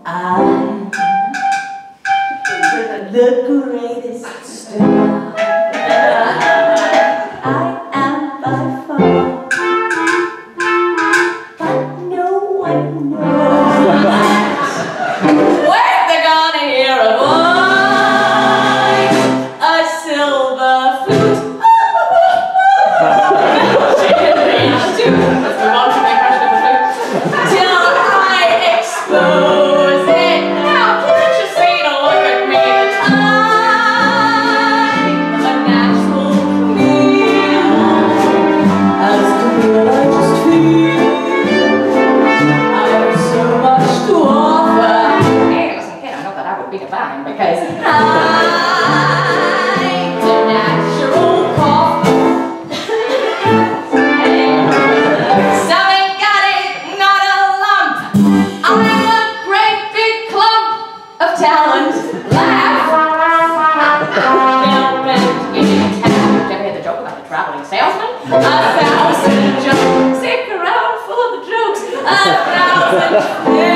I'm the greatest star. I am by far, but no one knows where they're gonna hear a voice, a silver flute. She can reach to. Let's move on to my crush of the flute. Till I explode. Fine, because I'm the natural cougher. Some ain't got it, not a lump. I'm a great big clump of talent. Laugh. Ever hear the joke about the traveling salesman? 1,000 jokes. Stick around for the jokes. 1,000.